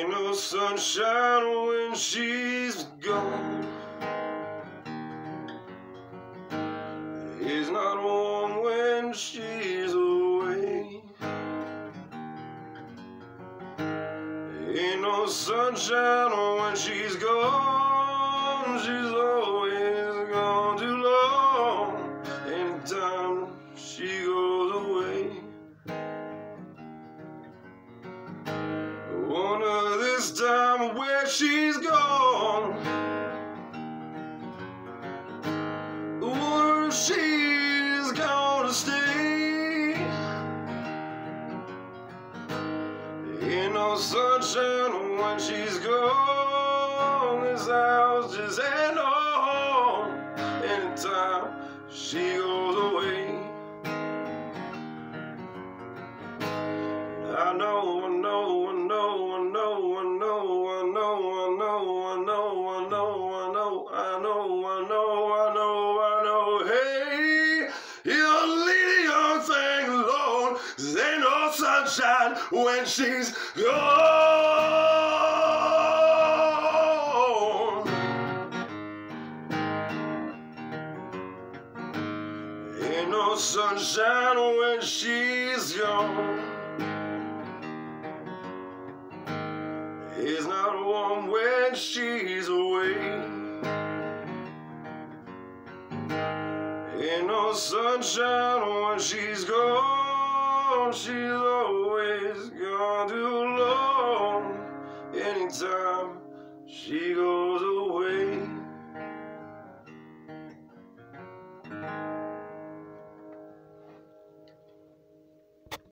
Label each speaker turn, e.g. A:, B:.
A: Ain't no sunshine when she's gone. It's not warm when she's away. Ain't no sunshine when she's gone. She's always gone too long. Anytime she goes away. Wonder this time where she's gone. Wonder if she's gonna stay. Ain't no sunshine when she's gone. This house just ain't no home. Anytime she goes away. I know, hey, you leave the young thing alone. There ain't no sunshine when she's gone. Ain't no sunshine when she's gone. It's not warm when she's away. Ain't no sunshine when she's gone. She's always gone too long. Anytime she goes